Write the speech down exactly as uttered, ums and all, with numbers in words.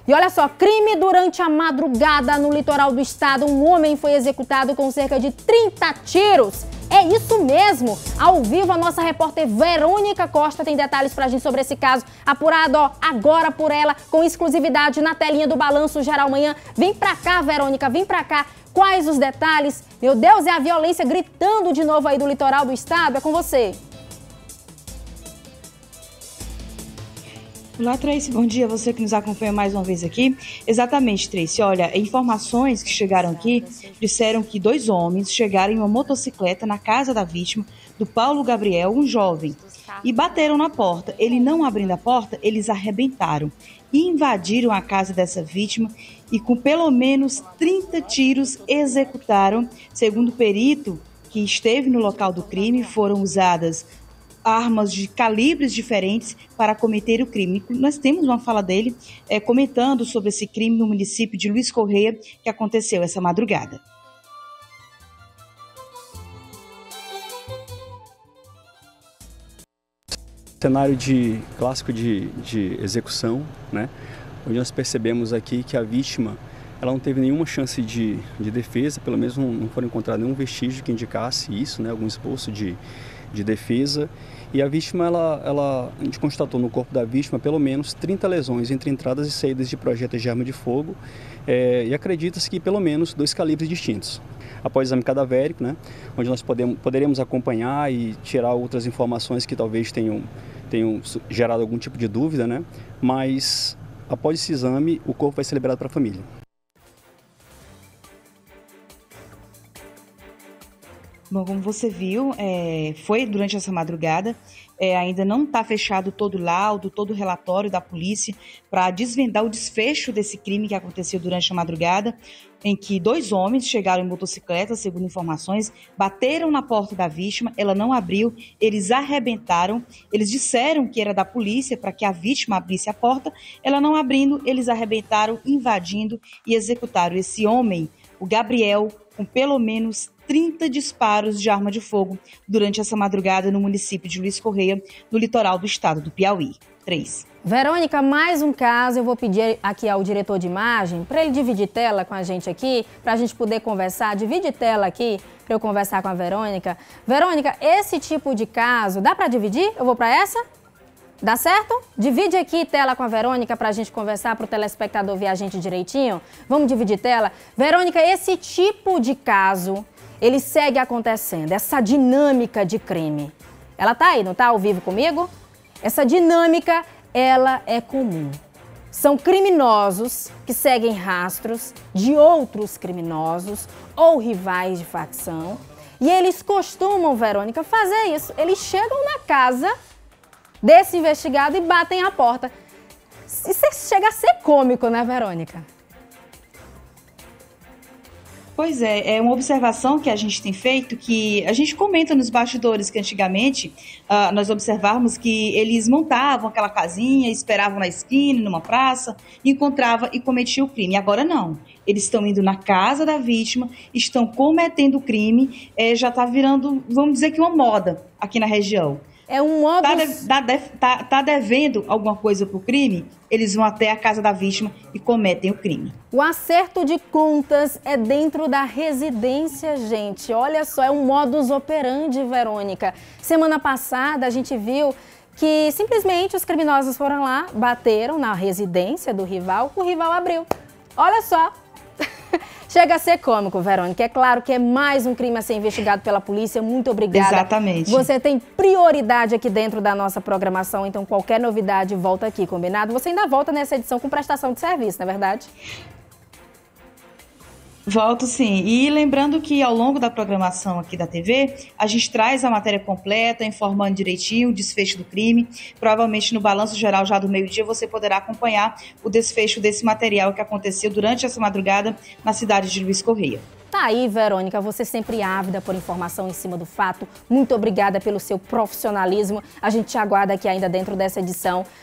E olha só, crime durante a madrugada no litoral do estado. Um homem foi executado com cerca de trinta tiros. É isso mesmo! Ao vivo, a nossa repórter Verônica Costa tem detalhes pra gente sobre esse caso, apurado ó, agora por ela, com exclusividade na telinha do Balanço Geral Manhã. Vem pra cá, Verônica, vem pra cá. Quais os detalhes? Meu Deus, é a violência gritando de novo aí do litoral do estado. É com você. Olá, Tracy. Bom dia. Você que nos acompanha mais uma vez aqui. Exatamente, Tracy. Olha, informações que chegaram aqui disseram que dois homens chegaram em uma motocicleta na casa da vítima, do Paulo Gabriel, um jovem, e bateram na porta. Ele não abrindo a porta, eles arrebentaram e invadiram a casa dessa vítima e com pelo menos trinta tiros executaram. Segundo o perito que esteve no local do crime, foram usadas armas de calibres diferentes para cometer o crime. Nós temos uma fala dele é, comentando sobre esse crime no município de Luiz Correia, que aconteceu essa madrugada. Cenário de, clássico de, de execução, né? Onde nós percebemos aqui que a vítima ela não teve nenhuma chance de, de defesa, pelo menos não, não foram encontrados nenhum vestígio que indicasse isso, né? Algum esboço de, de defesa. E a vítima, ela, ela, a gente constatou no corpo da vítima pelo menos trinta lesões entre entradas e saídas de projéteis de arma de fogo é, e acredita-se que pelo menos dois calibres distintos. Após o exame cadavérico, né, onde nós podemos, poderemos acompanhar e tirar outras informações que talvez tenham, tenham gerado algum tipo de dúvida, né, mas após esse exame o corpo vai ser liberado para a família. Bom, como você viu, é, foi durante essa madrugada, é, ainda não está fechado todo o laudo, todo o relatório da polícia para desvendar o desfecho desse crime que aconteceu durante a madrugada, em que dois homens chegaram em motocicleta, segundo informações, bateram na porta da vítima, ela não abriu, eles arrebentaram, eles disseram que era da polícia para que a vítima abrisse a porta, ela não abrindo, eles arrebentaram, invadindo e executaram esse homem, o Gabriel, com pelo menos trinta disparos de arma de fogo durante essa madrugada no município de Luiz Correia, no litoral do estado do Piauí. Três. Verônica, mais um caso. Eu vou pedir aqui ao diretor de imagem para ele dividir tela com a gente aqui, para a gente poder conversar. Divide tela aqui para eu conversar com a Verônica. Verônica, esse tipo de caso, dá para dividir? Eu vou para essa? Dá certo? Divide aqui tela com a Verônica para a gente conversar, para o telespectador ver a gente direitinho. Vamos dividir tela? Verônica, esse tipo de caso, ele segue acontecendo, essa dinâmica de crime. Ela tá aí, não tá ao vivo comigo? Essa dinâmica, ela é comum. São criminosos que seguem rastros de outros criminosos ou rivais de facção. E eles costumam, Verônica, fazer isso. Eles chegam na casa desse investigado e batem a porta. Isso chega a ser cômico, né, Verônica? Pois é, é uma observação que a gente tem feito, que a gente comenta nos bastidores que antigamente uh, nós observávamos que eles montavam aquela casinha, esperavam na esquina, numa praça, encontrava e cometia o crime. Agora não, eles estão indo na casa da vítima, estão cometendo o crime, é, já está virando, vamos dizer que uma moda aqui na região. É um modo... Tá, de, tá, de, tá, tá devendo alguma coisa pro crime, eles vão até a casa da vítima e cometem o crime. O acerto de contas é dentro da residência, gente. Olha só, é um modus operandi, Verônica. Semana passada a gente viu que simplesmente os criminosos foram lá, bateram na residência do rival, o rival abriu. Olha só. Chega a ser cômico, Verônica. É claro que é mais um crime a ser investigado pela polícia. Muito obrigada. Exatamente. Você tem prioridade aqui dentro da nossa programação, então qualquer novidade volta aqui, combinado? Você ainda volta nessa edição com prestação de serviço, não é verdade? Volto sim. E lembrando que ao longo da programação aqui da T V, a gente traz a matéria completa, informando direitinho o desfecho do crime. Provavelmente no Balanço Geral já do meio-dia você poderá acompanhar o desfecho desse material que aconteceu durante essa madrugada na cidade de Luiz Correia. Tá aí, Verônica, você sempre ávida por informação em cima do fato. Muito obrigada pelo seu profissionalismo. A gente te aguarda aqui ainda dentro dessa edição